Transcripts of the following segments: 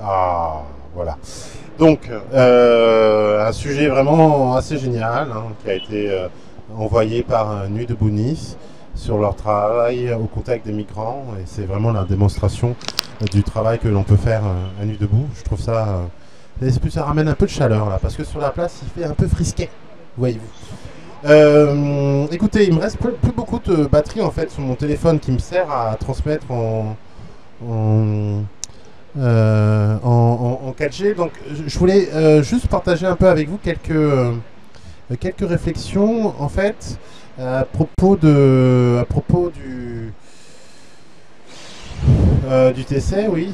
Ah, voilà. Donc, un sujet vraiment assez génial hein, qui a été envoyé par Nuit debout Nice sur leur travail au contact des migrants. Et c'est vraiment la démonstration du travail que l'on peut faire à Nuit debout. Je trouve ça. Ça ramène un peu de chaleur là, parce que sur la place, il fait un peu frisquet, voyez-vous. Écoutez, il me reste plus beaucoup de batterie en fait sur mon téléphone qui me sert à transmettre en, en 4G. Donc, je voulais juste partager un peu avec vous quelques réflexions en fait à propos du TC, oui,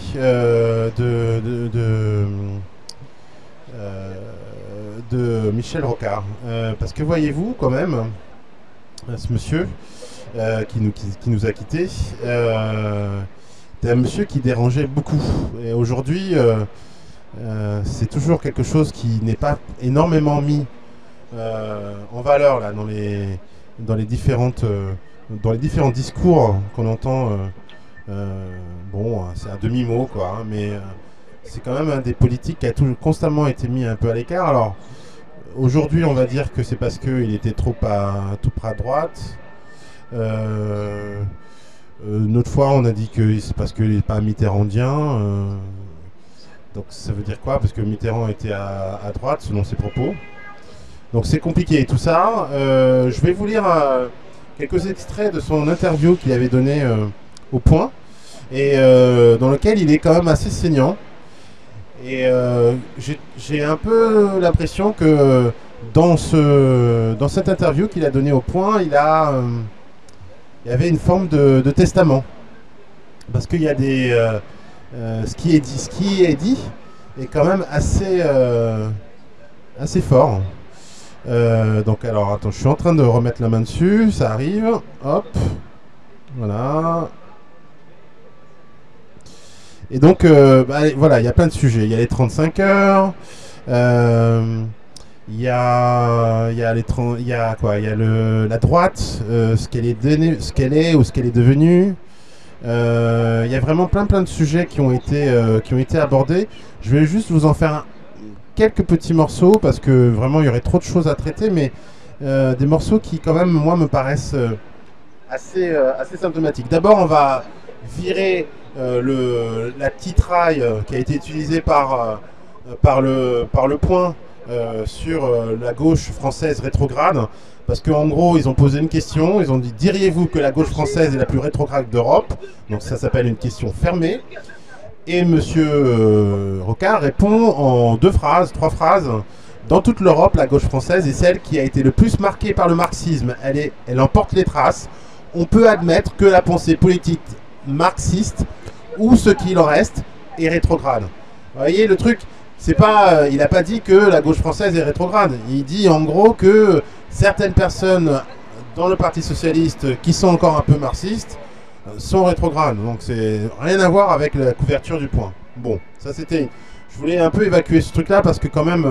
euh, de Michel Rocard. Parce que voyez-vous quand même, ce monsieur qui nous a quittés, c'est un monsieur qui dérangeait beaucoup. Et aujourd'hui, c'est toujours quelque chose qui n'est pas énormément mis en valeur là, dans les différents discours qu'on entend. Bon, c'est un demi-mot, quoi, hein, mais c'est quand même un des politiques qui a constamment été mis un peu à l'écart. Alors, aujourd'hui, on va dire que c'est parce qu'il était tout près à droite. Une autre fois, on a dit que c'est parce qu'il n'est pas mitterrandien. Donc, ça veut dire quoi? Parce que Mitterrand était à droite, selon ses propos. Donc, c'est compliqué, tout ça. Je vais vous lire quelques extraits de son interview qu'il avait donné au Point, et dans lequel il est quand même assez saignant. Et j'ai un peu l'impression que dans cette interview qu'il a donnée au Point, il y avait une forme de testament. Parce qu'il y a ce qui est dit est quand même assez fort. Donc alors, attends, je suis en train de remettre la main dessus, ça arrive. Hop, voilà. Et donc, voilà, il y a plein de sujets. Il y a les 35 heures, il y a la droite, ce qu'elle est ou ce qu'elle est devenue. Il y a vraiment plein de sujets qui ont été abordés. Je vais juste vous en faire quelques petits morceaux parce que vraiment il y aurait trop de choses à traiter, mais des morceaux qui quand même moi me paraissent assez symptomatiques. D'abord, on va virer la titraille qui a été utilisée par le Point sur la gauche française rétrograde, parce qu'en gros ils ont posé une question, ils ont dit: diriez-vous que la gauche française est la plus rétrograde d'Europe? Donc ça s'appelle une question fermée, et monsieur Rocard répond en 3 phrases: dans toute l'Europe, la gauche française est celle qui a été le plus marquée par le marxisme, elle en porte les traces. On peut admettre que la pensée politique marxiste, ou ce qu'il en reste, est rétrograde. Vous voyez le truc, c'est pas, il n'a pas dit que la gauche française est rétrograde. Il dit en gros que certaines personnes dans le Parti socialiste qui sont encore un peu marxistes sont rétrogrades. Donc c'est rien à voir avec la couverture du Point. Bon, ça c'était. Je voulais un peu évacuer ce truc-là parce que quand même,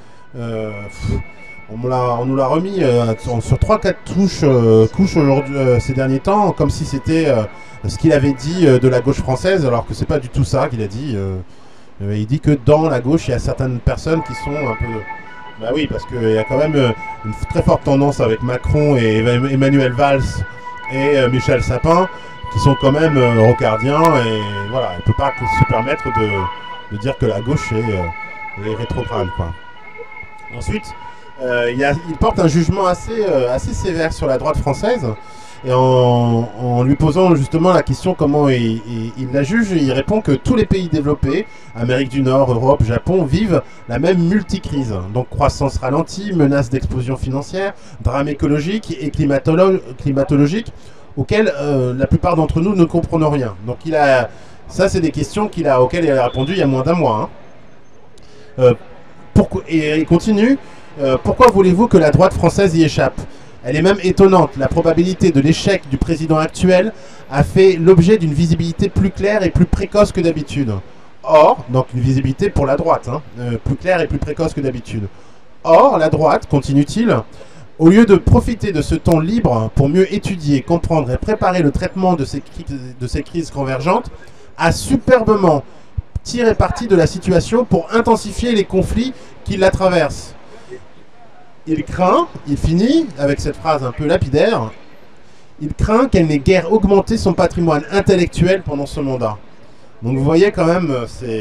on nous l'a remis sur 3-4 couches aujourd'hui, ces derniers temps, comme si c'était ce qu'il avait dit de la gauche française, alors que c'est pas du tout ça qu'il a dit. Il dit que dans la gauche, il y a certaines personnes qui sont un peu... Bah oui, parce qu'il y a quand même une très forte tendance avec Macron et Emmanuel Valls et Michel Sapin, qui sont quand même rocardiens, et voilà, il ne peut pas se permettre de dire que la gauche est rétrograde, quoi. Ensuite, il porte un jugement assez sévère sur la droite française, et en lui posant justement la question comment il la juge, il répond que tous les pays développés, Amérique du Nord, Europe, Japon, vivent la même multicrise. Donc croissance ralentie, menace d'explosion financière, drame écologique et climatologique, auxquels la plupart d'entre nous ne comprennent rien. Donc ça c'est des questions auxquelles il a répondu il y a moins d'un mois. Hein. Et il continue, pourquoi voulez-vous que la droite française y échappe ? Elle est même étonnante. La probabilité de l'échec du président actuel a fait l'objet d'une visibilité plus claire et plus précoce que d'habitude. Or, donc une visibilité pour la droite, hein, plus claire et plus précoce que d'habitude. Or, la droite, continue-t-il, au lieu de profiter de ce temps libre pour mieux étudier, comprendre et préparer le traitement de ces crises convergentes, a superbement tirer parti de la situation pour intensifier les conflits qui la traversent. Il craint, il finit avec cette phrase un peu lapidaire, il craint qu'elle n'ait guère augmenté son patrimoine intellectuel pendant ce mandat. Donc vous voyez quand même,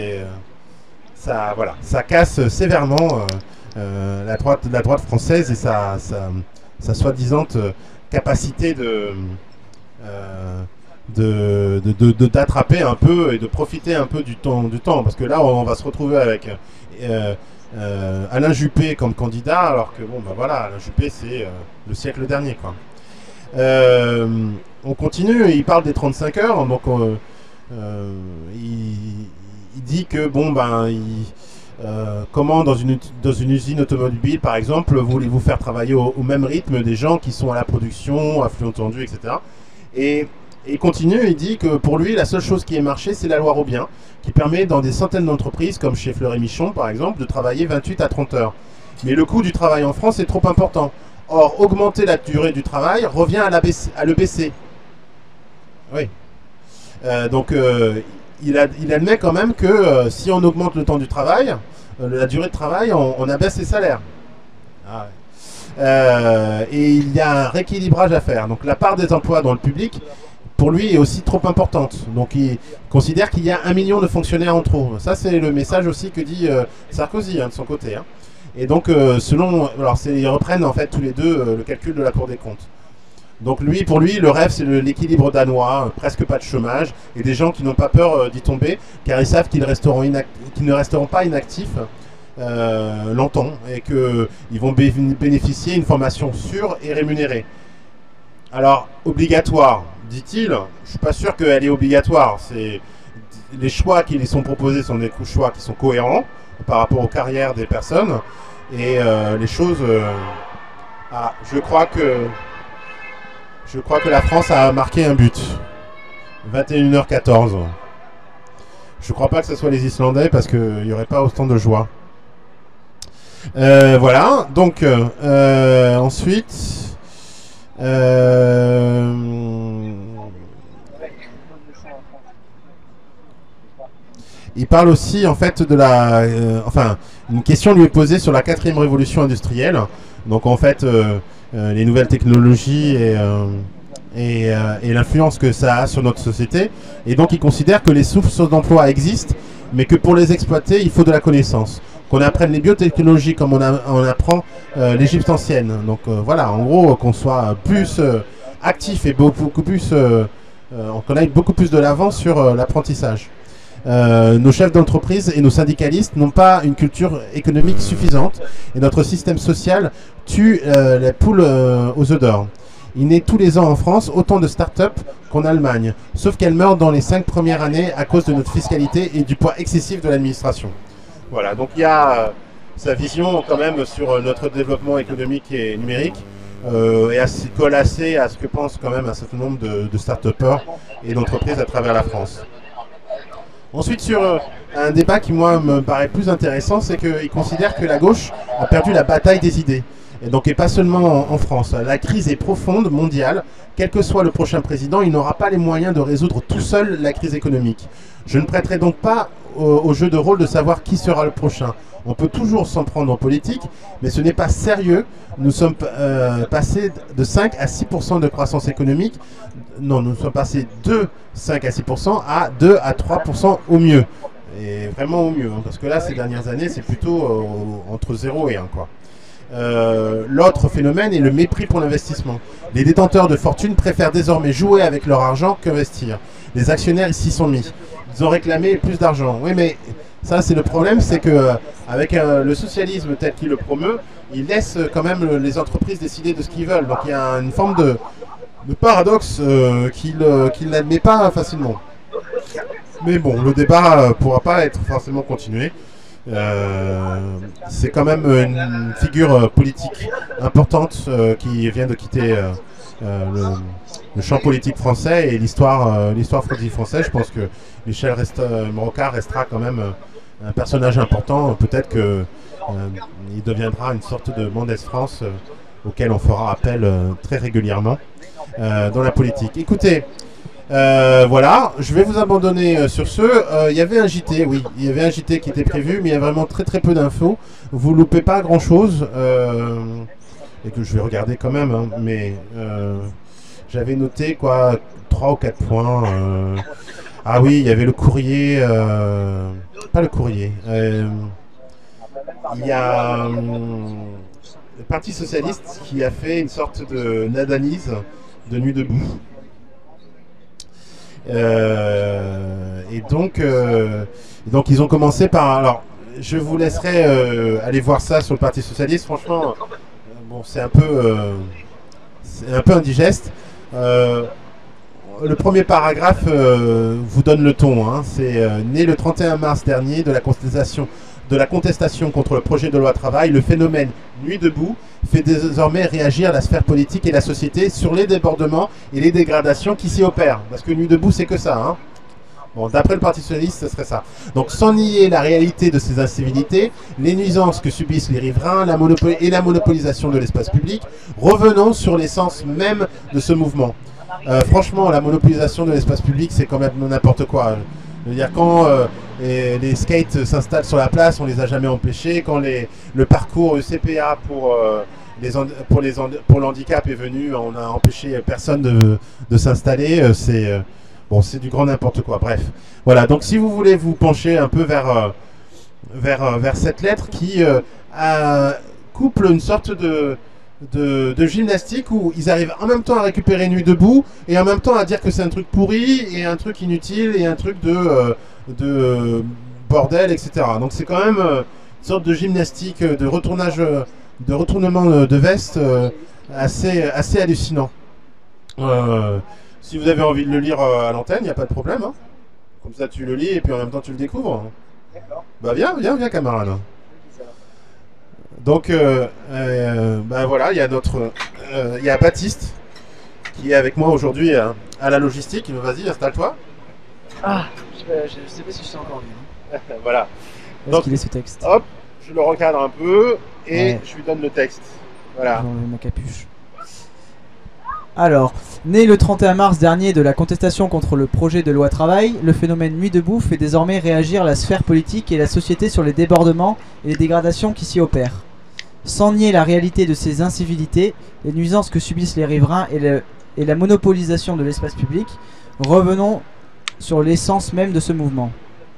ça casse sévèrement la droite française et sa soi-disant capacité d'attraper un peu et de profiter un peu du temps. Parce que là, on va se retrouver avec Alain Juppé comme candidat, alors que bon, bah voilà, Alain Juppé, c'est le siècle dernier, quoi. On continue, il parle des 35 heures, donc il dit que bon, ben, comment dans une usine automobile, par exemple, voulez-vous faire travailler au même rythme des gens qui sont à la production, à flux entendu, etc. Et il continue, il dit que pour lui, la seule chose qui ait marché, c'est la loi Robien, qui permet dans des centaines d'entreprises, comme chez Fleury Michon, par exemple, de travailler 28 à 30 heures. Mais le coût du travail en France est trop important. Or, augmenter la durée du travail revient à le baisser. Oui. Donc, il admet quand même que si on augmente le temps du travail, la durée de travail, on abaisse les salaires. Ah ouais. Et il y a un rééquilibrage à faire. Donc, la part des emplois dans le public, pour lui, est aussi trop importante. Donc, il considère qu'il y a 1 million de fonctionnaires en trop. Ça, c'est le message aussi que dit Sarkozy, de son côté. Et donc, ils reprennent en fait tous les deux le calcul de la Cour des comptes. Donc pour lui, le rêve, c'est l'équilibre danois, presque pas de chômage, et des gens qui n'ont pas peur d'y tomber, car ils savent qu'ils ne resteront pas inactifs longtemps, et qu'ils vont bénéficier d'une formation sûre et rémunérée. Alors, obligatoire, dit-il, je ne suis pas sûr qu'elle est obligatoire. Les choix qui les sont proposés sont des choix qui sont cohérents par rapport aux carrières des personnes, et les choses... je crois que la France a marqué un but. 21h14. Je crois pas que ce soit les Islandais parce qu'il n'y aurait pas autant de joie. Voilà. Donc, ensuite... il parle aussi en fait de une question lui est posée sur la 4e révolution industrielle. Donc en fait, les nouvelles technologies et l'influence que ça a sur notre société. Et donc il considère que les sources d'emploi existent, mais que pour les exploiter, il faut de la connaissance. Qu'on apprenne les biotechnologies comme on apprend l'Égypte ancienne. Donc voilà, en gros, qu'on soit plus actif et beaucoup plus, qu'on aille beaucoup plus de l'avant sur l'apprentissage. Nos chefs d'entreprise et nos syndicalistes n'ont pas une culture économique suffisante et notre système social tue les poules aux œufs d'or. Il naît tous les ans en France autant de start-up qu'en Allemagne, sauf qu'elles meurent dans les 5 premières années à cause de notre fiscalité et du poids excessif de l'administration. Voilà, donc il y a sa vision quand même sur notre développement économique et numérique et colle assez à ce que pensent quand même un certain nombre de start-upers et d'entreprises à travers la France. Ensuite, sur un débat qui, moi, me paraît plus intéressant, c'est qu'il considère que la gauche a perdu la bataille des idées. Et donc, et pas seulement en France. La crise est profonde, mondiale. Quel que soit le prochain président, il n'aura pas les moyens de résoudre tout seul la crise économique. Je ne prêterai donc pas au jeu de rôle de savoir qui sera le prochain. On peut toujours s'en prendre en politique, mais ce n'est pas sérieux. Nous sommes passés de 5 à 6% de croissance économique. Non, nous sommes passés de 5 à 6% à 2 à 3% au mieux. Et vraiment au mieux, parce que là, ces dernières années, c'est plutôt entre 0 et 1, quoi. L'autre phénomène est le mépris pour l'investissement. Les détenteurs de fortune préfèrent désormais jouer avec leur argent qu'investir. Les actionnaires ici sont mis. Ils ont réclamé plus d'argent. Oui, mais ça, c'est le problème, c'est que avec le socialisme tel qu'il le promeut, il laisse quand même les entreprises décider de ce qu'ils veulent. Donc il y a une forme de paradoxe qu'il n'admet pas facilement. Mais bon, le débat ne pourra pas être forcément continué. C'est quand même une figure politique importante qui vient de quitter le champ politique français et l'histoire politique française. Je pense que Michel Rocard restera quand même un personnage important. Peut-être qu'il deviendra une sorte de Mendès France auquel on fera appel très régulièrement dans la politique. Écoutez, Voilà, je vais vous abandonner sur ce. Il y avait un JT, oui, il y avait un JT qui était prévu, mais il y a vraiment très très peu d'infos. Vous loupez pas grand chose, et que je vais regarder quand même, hein, mais j'avais noté quoi, 3 ou 4 points. Ah oui, il y avait le courrier, pas le courrier. Il y a le Parti Socialiste qui a fait une sorte d'analyse de Nuit debout. Et donc ils ont commencé par... Alors, je vous laisserai aller voir ça sur le Parti Socialiste. Franchement, bon, c'est un peu indigeste. Le premier paragraphe vous donne le ton. Hein. C'est né le 31 mars dernier de la contestation contre le projet de loi travail, le phénomène Nuit debout fait désormais réagir la sphère politique et la société sur les débordements et les dégradations qui s'y opèrent. Parce que Nuit debout, c'est que ça. Hein. Bon, d'après le Parti Socialiste, ce serait ça. Donc, sans nier la réalité de ces incivilités, les nuisances que subissent les riverains et la monopolisation de l'espace public, revenons sur l'essence même de ce mouvement. Franchement, la monopolisation de l'espace public, c'est quand même n'importe quoi. Je veux dire, quand les skates s'installent sur la place, on les a jamais empêchés. Quand le parcours CPA pour le handicap est venu, on a empêché personne de s'installer. C'est du grand n'importe quoi. Bref, voilà. Donc, si vous voulez vous pencher un peu vers cette lettre qui couple une sorte de gymnastique où ils arrivent en même temps à récupérer Nuit debout et en même temps à dire que c'est un truc pourri et un truc inutile et un truc de bordel, etc. Donc c'est quand même une sorte de gymnastique, de retournement de veste assez hallucinant. Si vous avez envie de le lire à l'antenne, il n'y a pas de problème. Hein. Comme ça tu le lis et puis en même temps tu le découvres. D'accord. Bah viens camarade. Donc, voilà, il y a Baptiste qui est avec moi aujourd'hui à la logistique. Vas-y, installe-toi. Ah, je sais pas si je suis encore libre. Voilà. Est-ce qu'il est ce texte? Hop, je le recadre un peu et je lui donne le texte. Voilà. J'enlève ma capuche. Alors, né le 31 mars dernier de la contestation contre le projet de loi travail, le phénomène Nuit debout fait désormais réagir la sphère politique et la société sur les débordements et les dégradations qui s'y opèrent. Sans nier la réalité de ces incivilités, les nuisances que subissent les riverains et la monopolisation de l'espace public, revenons sur l'essence même de ce mouvement.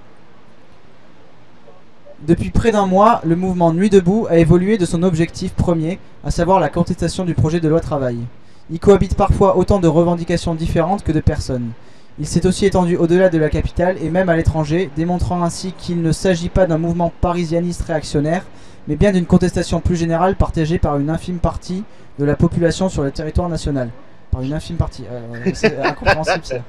Depuis près d'un mois, le mouvement Nuit debout a évolué de son objectif premier, à savoir la contestation du projet de loi travail. Il cohabite parfois autant de revendications différentes que de personnes. Il s'est aussi étendu au-delà de la capitale et même à l'étranger, démontrant ainsi qu'il ne s'agit pas d'un mouvement parisianiste réactionnaire, mais bien d'une contestation plus générale partagée par une infime partie de la population sur le territoire national. Par une infime partie. C'est incompréhensible ça.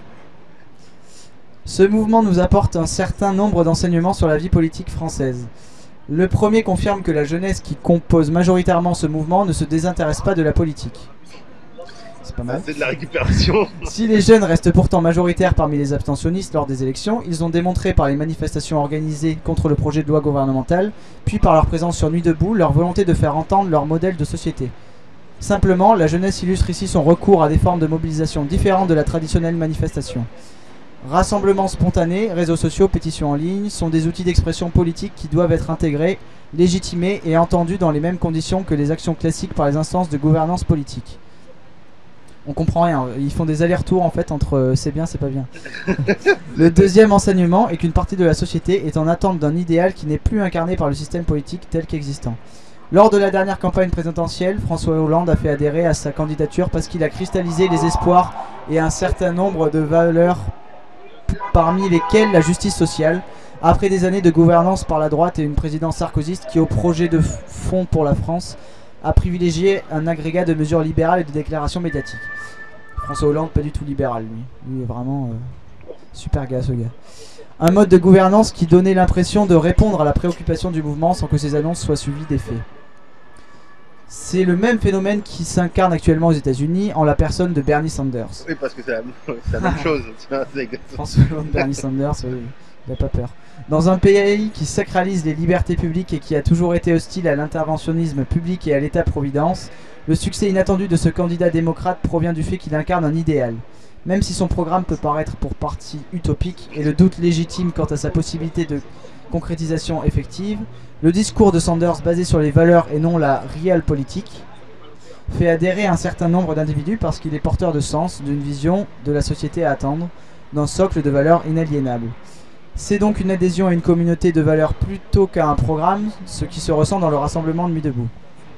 Ce mouvement nous apporte un certain nombre d'enseignements sur la vie politique française. Le premier confirme que la jeunesse qui compose majoritairement ce mouvement ne se désintéresse pas de la politique. C'est pas mal. C'est de la récupération. Si les jeunes restent pourtant majoritaires parmi les abstentionnistes lors des élections, ils ont démontré par les manifestations organisées contre le projet de loi gouvernemental, puis par leur présence sur Nuit debout, leur volonté de faire entendre leur modèle de société. Simplement, la jeunesse illustre ici son recours à des formes de mobilisation différentes de la traditionnelle manifestation. Rassemblements spontanés, réseaux sociaux, pétitions en ligne sont des outils d'expression politique qui doivent être intégrés, légitimés et entendus dans les mêmes conditions que les actions classiques par les instances de gouvernance politique. On comprend rien, ils font des allers-retours en fait entre c'est bien, c'est pas bien. Le deuxième enseignement est qu'une partie de la société est en attente d'un idéal qui n'est plus incarné par le système politique tel qu'existant. Lors de la dernière campagne présidentielle, François Hollande a fait adhérer à sa candidature parce qu'il a cristallisé les espoirs et un certain nombre de valeurs parmi lesquelles la justice sociale, après des années de gouvernance par la droite et une présidence sarkozyste qui au projet de fonds pour la France a privilégié un agrégat de mesures libérales et de déclarations médiatiques. François Hollande, pas du tout libéral, lui. Lui est vraiment super gars, ce gars. Un mode de gouvernance qui donnait l'impression de répondre à la préoccupation du mouvement sans que ces annonces soient suivies d'effets. C'est le même phénomène qui s'incarne actuellement aux États-Unis en la personne de Bernie Sanders. Oui, parce que c'est la même chose. François Hollande, Bernie Sanders, oui. Il n'a pas peur. Dans un pays qui sacralise les libertés publiques et qui a toujours été hostile à l'interventionnisme public et à l'État-providence, le succès inattendu de ce candidat démocrate provient du fait qu'il incarne un idéal. Même si son programme peut paraître pour partie utopique et le doute légitime quant à sa possibilité de concrétisation effective, le discours de Sanders basé sur les valeurs et non la réelle politique fait adhérer un certain nombre d'individus parce qu'il est porteur de sens, d'une vision de la société à attendre, d'un socle de valeurs inaliénables. C'est donc une adhésion à une communauté de valeurs plutôt qu'à un programme, ce qui se ressent dans le rassemblement de Nuit debout.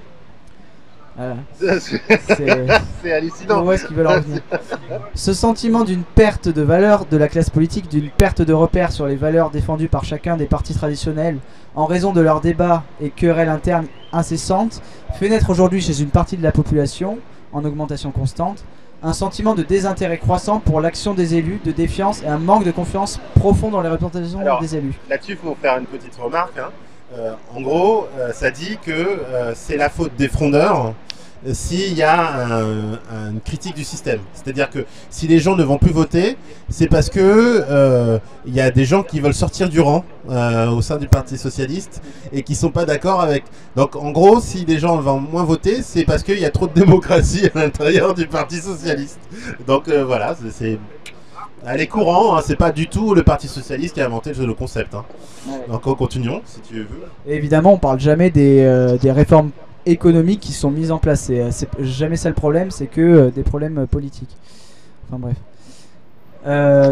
C'est hallucinant. Où est-ce qu'ils veulent en venir? Ce sentiment d'une perte de valeur de la classe politique, d'une perte de repère sur les valeurs défendues par chacun des partis traditionnels en raison de leurs débats et querelles internes incessantes, fait naître aujourd'hui chez une partie de la population, en augmentation constante, un sentiment de désintérêt croissant pour l'action des élus, de défiance et un manque de confiance profond dans les représentations des élus. Là-dessus, il faut faire une petite remarque. En gros, ça dit que c'est la faute des frondeurs s'il y a une critique du système. C'est-à-dire que si les gens ne vont plus voter, c'est parce que il y a des gens qui veulent sortir du rang au sein du Parti Socialiste et qui ne sont pas d'accord avec. Donc en gros, si les gens vont moins voter, c'est parce qu'il y a trop de démocratie à l'intérieur du Parti Socialiste. Donc voilà, elle est courant, hein, c'est pas du tout le Parti Socialiste qui a inventé le concept. Hein. Ouais. Donc continuons, si tu veux. Et évidemment, on parle jamais des réformes économiques qui sont mises en place. C'est jamais ça le problème, c'est que des problèmes politiques. Enfin bref.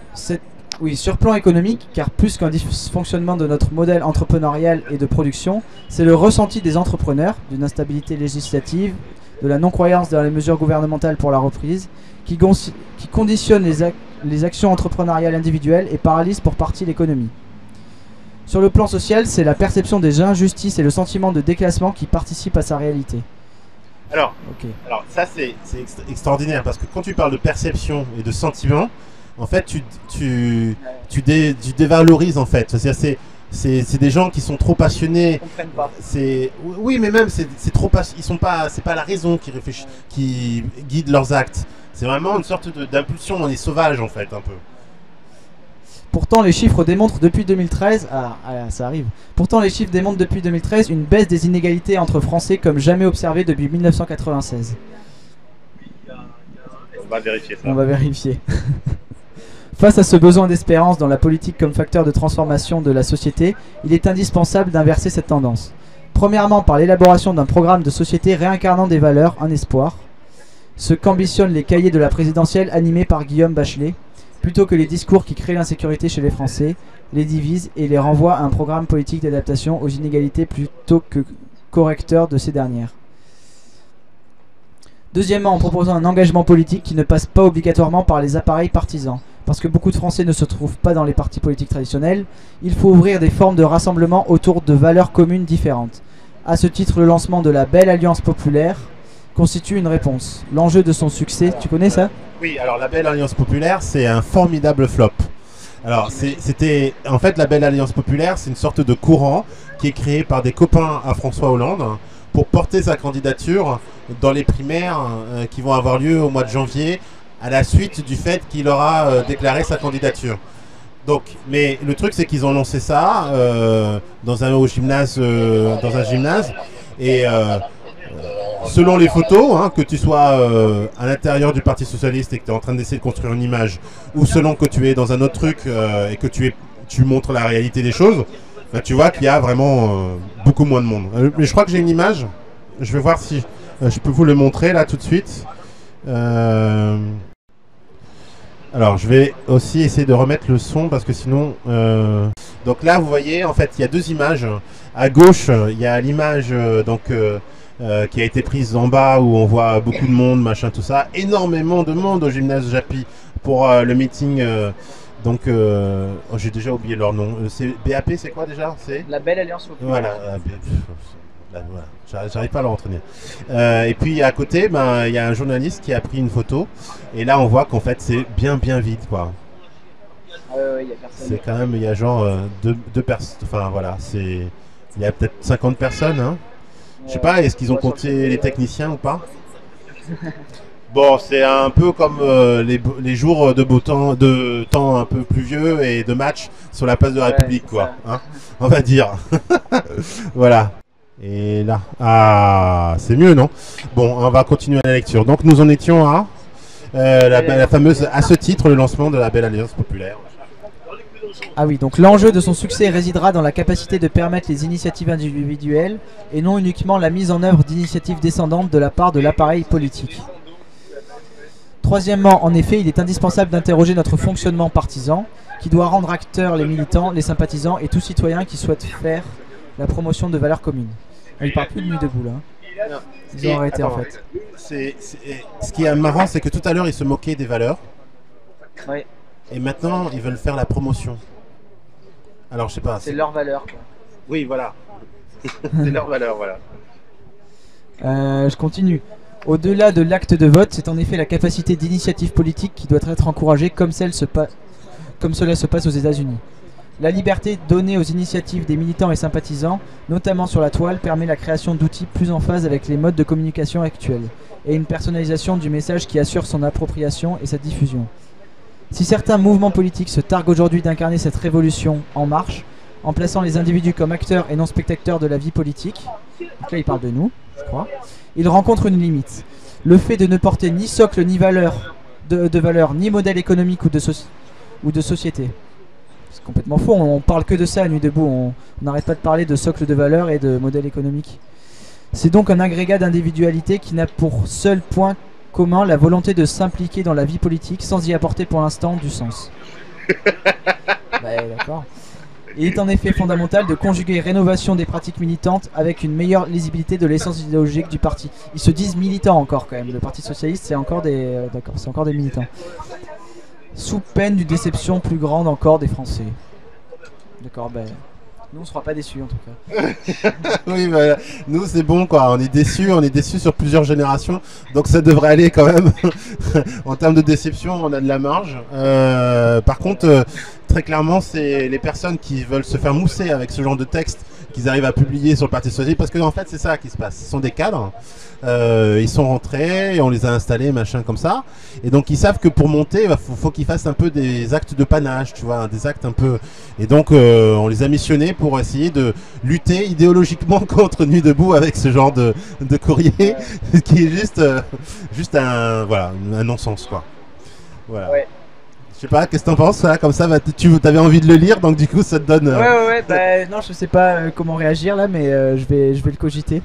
Sur plan économique, car plus qu'un dysfonctionnement de notre modèle entrepreneurial et de production, c'est le ressenti des entrepreneurs d'une instabilité législative, de la non-croyance dans les mesures gouvernementales pour la reprise, qui conditionne les actions entrepreneuriales individuelles et paralyse pour partie l'économie. Sur le plan social, c'est la perception des injustices et le sentiment de déclassement qui participent à sa réalité. Alors ça c'est extraordinaire parce que quand tu parles de perception et de sentiment, en fait tu dévalorises en fait. C'est des gens qui sont trop passionnés. Ils comprennent pas. Oui, mais même c'est trop ils sont pas. C'est pas la raison qui réfléchit, qui guide leurs actes. C'est vraiment une sorte d'impulsion. On est sauvage en fait un peu. Pourtant, les chiffres démontrent depuis 2013, ça arrive. Pourtant, les chiffres démontrent depuis 2013 une baisse des inégalités entre Français comme jamais observée depuis 1996. On va vérifier ça. On va vérifier. Face à ce besoin d'espérance dans la politique comme facteur de transformation de la société, il est indispensable d'inverser cette tendance. Premièrement, par l'élaboration d'un programme de société réincarnant des valeurs, un espoir, ce qu'ambitionnent les cahiers de la présidentielle animés par Guillaume Bachelet, plutôt que les discours qui créent l'insécurité chez les Français, les divisent et les renvoient à un programme politique d'adaptation aux inégalités plutôt que correcteur de ces dernières. Deuxièmement, en proposant un engagement politique qui ne passe pas obligatoirement par les appareils partisans. Parce que beaucoup de Français ne se trouvent pas dans les partis politiques traditionnels, il faut ouvrir des formes de rassemblement autour de valeurs communes différentes. À ce titre, le lancement de la Belle Alliance Populaire constitue une réponse. L'enjeu de son succès, tu connais ça ? Oui, alors la Belle Alliance Populaire, c'est un formidable flop. Alors, c'était en fait la Belle Alliance Populaire, c'est une sorte de courant qui est créé par des copains à François Hollande pour porter sa candidature dans les primaires qui vont avoir lieu au mois de janvier à la suite du fait qu'il aura déclaré sa candidature. Donc, mais le truc c'est qu'ils ont lancé ça dans un gymnase et selon les photos, hein, que tu sois à l'intérieur du Parti Socialiste et que tu es en train d'essayer de construire une image, ou selon que tu es dans un autre truc et que tu montres la réalité des choses, bah, tu vois qu'il y a vraiment beaucoup moins de monde. Mais je crois que j'ai une image, je vais voir si je peux vous le montrer là tout de suite. Alors je vais aussi essayer de remettre le son parce que sinon... Donc là vous voyez en fait il y a deux images. À gauche il y a l'image qui a été prise en bas où on voit beaucoup de monde, machin, tout ça. Énormément de monde au gymnase Japy pour le meeting. J'ai déjà oublié leur nom. C'est BAP, c'est quoi déjà? C'est La Belle Alliance Populaire. Voilà. J'arrive pas à le retenir. Et puis à côté, il y a un journaliste qui a pris une photo. Et là, on voit qu'en fait, c'est bien vide, quoi. Il y a personne. C'est quand même, il y a genre deux personnes. Enfin voilà, il y a peut-être 50 personnes. Hein. Je sais pas, est-ce qu'ils ont compté les techniciens ou pas? Bon, c'est un peu comme les jours de temps un peu pluvieux et de match sur la place de la République, quoi. Hein, on va dire. Voilà. Et là, ah, c'est mieux, non? Bon, on va continuer la lecture. Donc, nous en étions à la fameuse, à ce titre, le lancement de la Belle Alliance Populaire. Ah oui, donc l'enjeu de son succès résidera dans la capacité de permettre les initiatives individuelles et non uniquement la mise en œuvre d'initiatives descendantes de la part de l'appareil politique. Troisièmement, en effet, il est indispensable d'interroger notre fonctionnement partisan, qui doit rendre acteurs les militants, les sympathisants et tout citoyen qui souhaite faire la promotion de valeurs communes. Il parle plus de Nuit debout là. Non. Ils ont arrêté en fait. Ce qui est marrant, c'est que tout à l'heure, ils se moquaient des valeurs. Oui. Et maintenant, ils veulent faire la promotion. Alors, je sais pas. C'est leur valeur. Quoi. Oui, voilà. C'est leur valeur, voilà. Je continue. Au-delà de l'acte de vote, c'est en effet la capacité d'initiative politique qui doit être encouragée comme cela se passe aux États-Unis. La liberté donnée aux initiatives des militants et sympathisants, notamment sur la toile, permet la création d'outils plus en phase avec les modes de communication actuels et une personnalisation du message qui assure son appropriation et sa diffusion. Si certains mouvements politiques se targuent aujourd'hui d'incarner cette révolution en marche, en plaçant les individus comme acteurs et non spectateurs de la vie politique, donc là il parle de nous, je crois, ils rencontrent une limite. Le fait de ne porter ni socle ni valeur, de valeur, ni modèle économique ou de société. C'est complètement faux, on parle que de ça à Nuit debout, on n'arrête pas de parler de socle de valeur et de modèle économique. C'est donc un agrégat d'individualité qui n'a pour seul point commun la volonté de s'impliquer dans la vie politique sans y apporter pour l'instant du sens. D'accord. Il est en effet fondamental de conjuguer rénovation des pratiques militantes avec une meilleure lisibilité de l'essence idéologique du parti. Ils se disent militants encore quand même, le Parti Socialiste c'est encore des... d'accord, c'est encore des militants. Sous peine d'une déception plus grande encore des Français. D'accord, nous on sera pas déçus en tout cas. Oui, bah, nous c'est bon quoi, on est déçus sur plusieurs générations, donc ça devrait aller quand même. En termes de déception, on a de la marge. Par contre, très clairement, c'est les personnes qui veulent se faire mousser avec ce genre de texte qu'ils arrivent à publier sur le Parti Socialiste, parce que en fait c'est ça qui se passe, ce sont des cadres. Ils sont rentrés, on les a installés, machin comme ça. Et donc ils savent que pour monter, il faut qu'ils fassent un peu des actes de panache, tu vois, des actes un peu... Et donc on les a missionnés pour essayer de lutter idéologiquement contre Nuit debout avec ce genre de courrier, qui est juste un non-sens, quoi. Voilà. Ouais. Je sais pas, qu'est-ce que t'en penses là, comme ça, tu avais envie de le lire, donc du coup ça te donne... non, je sais pas comment réagir là, mais je vais le cogiter.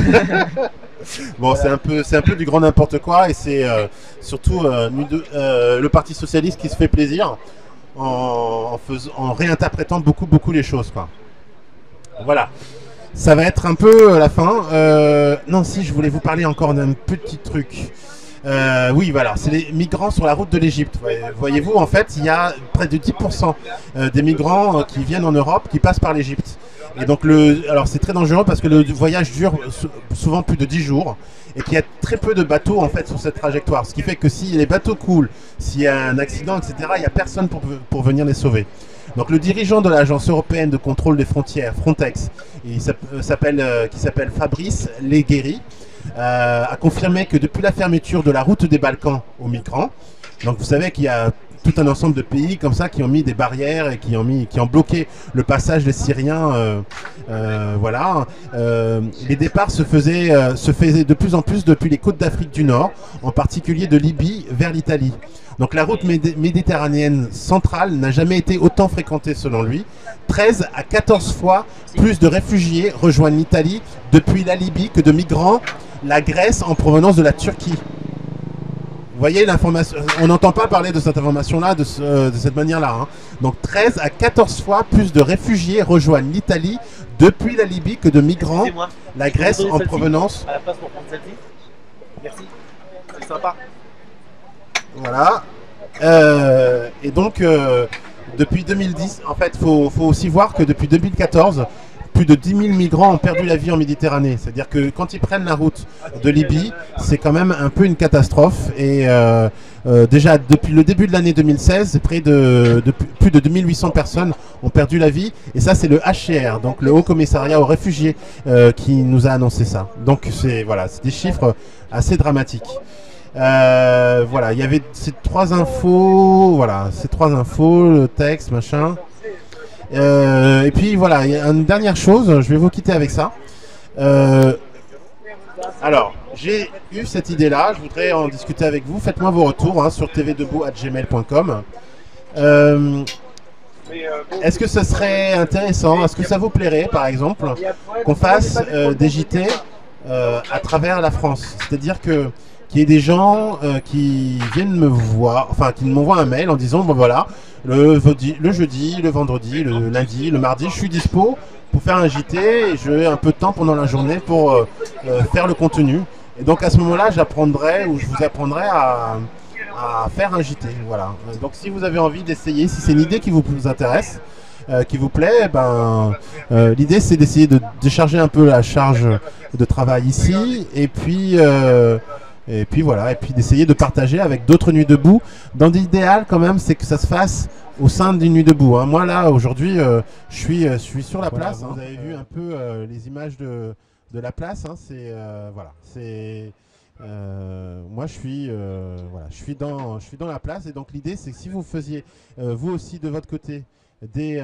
Bon, voilà. c'est un peu du grand n'importe quoi, et c'est surtout le Parti Socialiste qui se fait plaisir en réinterprétant beaucoup les choses, quoi. Voilà. Ça va être un peu la fin. Non, si, je voulais vous parler encore d'un petit truc. Oui, voilà, c'est les migrants sur la route de l'Égypte. Voyez-vous, en fait, il y a près de 10% des migrants qui viennent en Europe qui passent par l'Égypte. Et donc, alors c'est très dangereux parce que le voyage dure souvent plus de 10 jours et qu'il y a très peu de bateaux en fait sur cette trajectoire. Ce qui fait que si les bateaux coulent, s'il y a un accident, etc., il n'y a personne pour venir les sauver. Donc le dirigeant de l'agence européenne de contrôle des frontières, Frontex, qui s'appelle Fabrice Leggeri, a confirmé que depuis la fermeture de la route des Balkans aux migrants, donc vous savez qu'il y a tout un ensemble de pays comme ça qui ont mis des barrières et qui ont bloqué le passage des Syriens, voilà. Les départs se faisaient de plus en plus depuis les côtes d'Afrique du Nord, en particulier de Libye vers l'Italie. Donc la route méditerranéenne centrale n'a jamais été autant fréquentée selon lui. 13 à 14 fois plus de réfugiés rejoignent l'Italie depuis la Libye que de migrants la Grèce en provenance de la Turquie. Vous voyez l'information, on n'entend pas parler de cette information-là de cette manière-là. Hein. Donc 13 à 14 fois plus de réfugiés rejoignent l'Italie depuis la Libye que de migrants la Grèce en provenance... À la place pour prendre selfie. Merci, c'est sympa. Voilà. Et donc, depuis 2010, en fait, faut aussi voir que depuis 2014, plus de 10 000 migrants ont perdu la vie en Méditerranée. C'est-à-dire que quand ils prennent la route de Libye, c'est quand même un peu une catastrophe. Et déjà, depuis le début de l'année 2016, plus de 2800 personnes ont perdu la vie. Et ça, c'est le HCR, donc le Haut Commissariat aux réfugiés, qui nous a annoncé ça. Donc, c'est des chiffres assez dramatiques. Voilà, il y avait ces 3 infos, voilà, ces 3 infos, le texte, machin. Et puis voilà, il y a une dernière chose, je vais vous quitter avec ça. Alors, j'ai eu cette idée-là, je voudrais en discuter avec vous. Faites-moi vos retours sur tvdebout@gmail.com. Est-ce que ce serait intéressant, est-ce que ça vous plairait, par exemple, qu'on fasse des JT à travers la France? C'est-à-dire qu'il y ait des gens qui viennent me voir, enfin qui m'envoient un mail en disant bon voilà, le jeudi, le vendredi, le lundi, le mardi, je suis dispo pour faire un JT et j'ai un peu de temps pendant la journée pour faire le contenu. Et donc à ce moment-là, j'apprendrai ou je vous apprendrai à faire un JT. Voilà. Donc si vous avez envie d'essayer, si c'est une idée qui vous intéresse, qui vous plaît, l'idée c'est d'essayer de décharger un peu la charge de travail ici et puis voilà, et puis d'essayer de partager avec d'autres nuits debout. Dans l'idéal quand même, c'est que ça se fasse au sein d'une nuit debout. Moi là aujourd'hui, je suis sur la place. Vous avez vu un peu les images de la place. C'est voilà, c'est moi je suis voilà, je suis dans la place et donc l'idée c'est que si vous faisiez vous aussi de votre côté des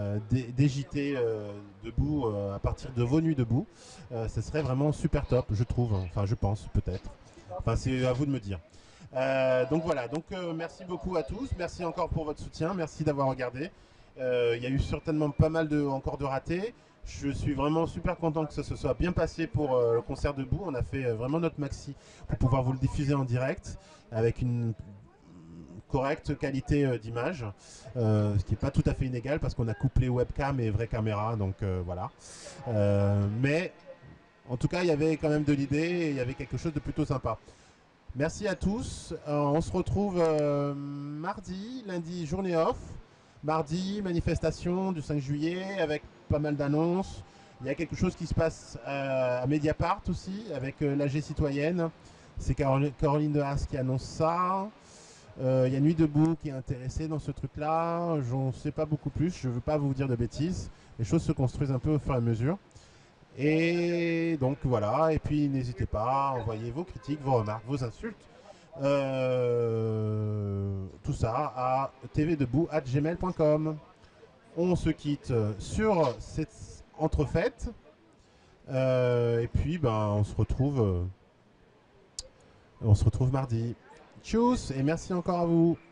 JT debout à partir de vos nuits debout, ce serait vraiment super top, je trouve. Enfin, je pense peut-être. Enfin, c'est à vous de me dire. Donc voilà, donc merci beaucoup à tous, merci encore pour votre soutien, merci d'avoir regardé. Il y a eu certainement pas mal encore de ratés. Je suis vraiment super content que ça se soit bien passé pour le concert debout. On a fait vraiment notre maxi pour pouvoir vous le diffuser en direct avec une correcte qualité d'image, ce qui n'est pas tout à fait inégal parce qu'on a couplé webcam et vraie caméra, donc voilà. Mais en tout cas, il y avait quand même de l'idée et il y avait quelque chose de plutôt sympa. Merci à tous. On se retrouve mardi, lundi, journée off. Mardi, manifestation du 5 juillet avec pas mal d'annonces. Il y a quelque chose qui se passe à Mediapart aussi avec l'AG citoyenne. C'est Caroline de Haas qui annonce ça. Il y a Nuit debout qui est intéressée dans ce truc-là. Je n'en sais pas beaucoup plus. Je ne veux pas vous dire de bêtises. Les choses se construisent un peu au fur et à mesure. Et donc voilà, et puis n'hésitez pas à envoyer vos critiques, vos remarques, vos insultes, tout ça à tvdebout@gmail.com. On se quitte sur cette entrefaite, et puis on se retrouve mardi. Tchuss et merci encore à vous.